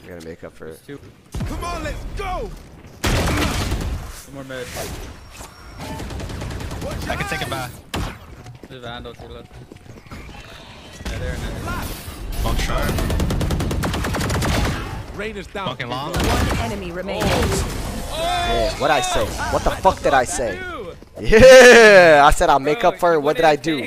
We're gonna make up for it. Two. Come on, let's go. One more mid. I can take it back. There's a handle to left. Yeah, there and there. Smoke short. Reyna's down. Smoking long. One enemy remaining. Yeah, what'd I say? What the fuck did I say? Yeah, I said I'll make up for it. What did I do?